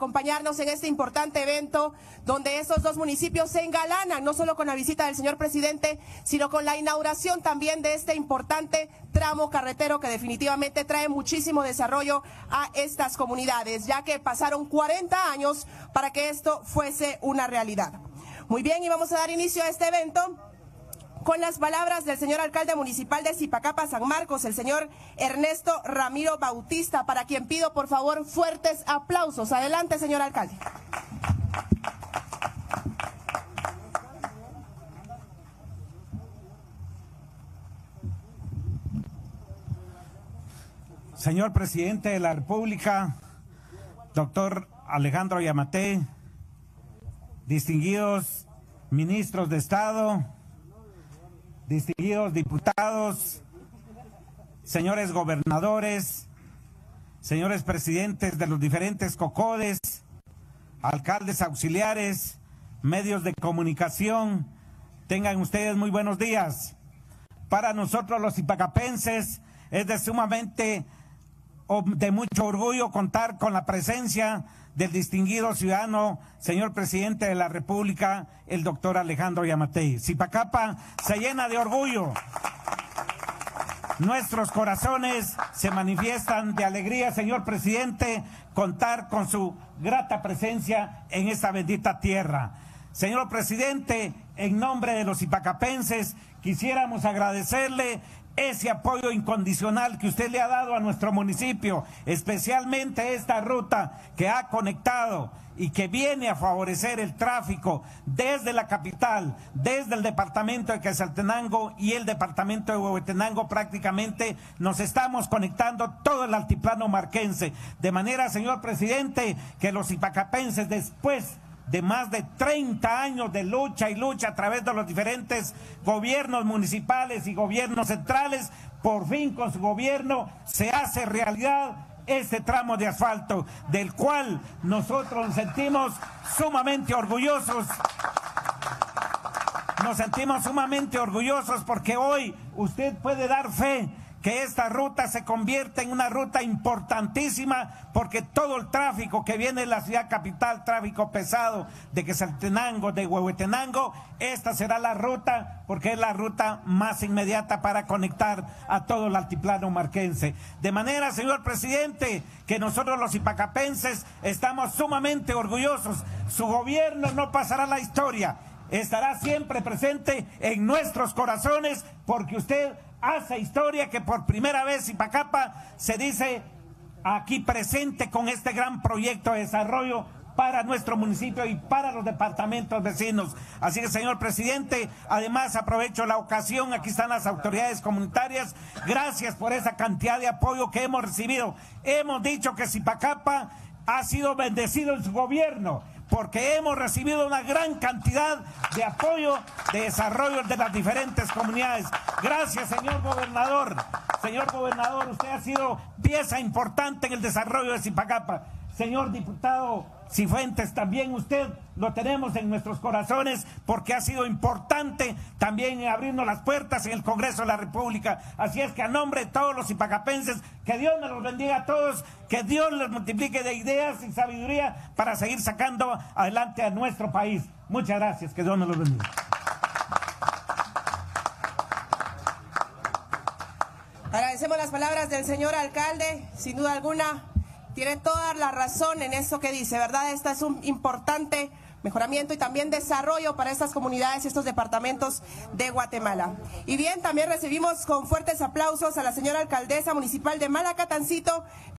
acompañarnos en este importante evento donde estos dos municipios se engalanan, no solo con la visita del señor presidente, sino con la inauguración también de este importante tramo carretero que definitivamente trae muchísimo desarrollo a estas comunidades, ya que pasaron 40 años para que esto fuese una realidad. Muy bien, y vamos a dar inicio a este evento con las palabras del señor alcalde municipal de Zipacapa, San Marcos, el señor Ernesto Ramiro Bautista, para quien pido por favor fuertes aplausos. Adelante, señor alcalde. Señor presidente de la República, doctor Alejandro Yamatei, distinguidos ministros de Estado, distinguidos diputados, señores gobernadores, señores presidentes de los diferentes COCODES, alcaldes auxiliares, medios de comunicación, tengan ustedes muy buenos días. Para nosotros los zipacapenses es de mucho orgullo contar con la presencia del distinguido ciudadano, señor presidente de la República, el doctor Alejandro Yamatei. Zipacapa se llena de orgullo. Nuestros corazones se manifiestan de alegría, señor presidente, contar con su grata presencia en esta bendita tierra. Señor presidente, en nombre de los zipacapenses, quisiéramos agradecerle ese apoyo incondicional que usted le ha dado a nuestro municipio, especialmente esta ruta que ha conectado y que viene a favorecer el tráfico desde la capital, desde el departamento de Quetzaltenango y el departamento de Huehuetenango. Prácticamente nos estamos conectando todo el altiplano marquense, de manera, señor presidente, que los zipacapenses, después de más de 30 años de lucha y lucha a través de los diferentes gobiernos municipales y gobiernos centrales, por fin con su gobierno se hace realidad este tramo de asfalto, del cual nosotros nos sentimos sumamente orgullosos. Nos sentimos sumamente orgullosos porque hoy usted puede dar fe que esta ruta se convierte en una ruta importantísima, porque todo el tráfico que viene de la ciudad capital, tráfico pesado de Quetzaltenango, de Huehuetenango, esta será la ruta, porque es la ruta más inmediata para conectar a todo el altiplano marquense. De manera, señor presidente, que nosotros los zipacapenses estamos sumamente orgullosos. Su gobierno no pasará la historia, estará siempre presente en nuestros corazones, porque usted hace historia, que por primera vez Zipacapa se dice aquí presente con este gran proyecto de desarrollo para nuestro municipio y para los departamentos vecinos. Así que, señor presidente, además aprovecho la ocasión, aquí están las autoridades comunitarias, gracias por esa cantidad de apoyo que hemos recibido. Hemos dicho que Zipacapa ha sido bendecido en su gobierno, porque hemos recibido una gran cantidad de apoyo de desarrollo de las diferentes comunidades. Gracias, señor gobernador. Señor gobernador, usted ha sido pieza importante en el desarrollo de Zipacapa. Señor diputado Cifuentes, también usted lo tenemos en nuestros corazones, porque ha sido importante también en abrirnos las puertas en el Congreso de la República. Así es que, a nombre de todos los zipacapenses, que Dios nos los bendiga a todos, que Dios les multiplique de ideas y sabiduría para seguir sacando adelante a nuestro país. Muchas gracias, que Dios nos los bendiga. Agradecemos las palabras del señor alcalde, sin duda alguna tiene toda la razón en eso que dice, ¿verdad? Este es un importante mejoramiento y también desarrollo para estas comunidades y estos departamentos de Guatemala. Y bien, también recibimos con fuertes aplausos a la señora alcaldesa municipal de Malacatancito,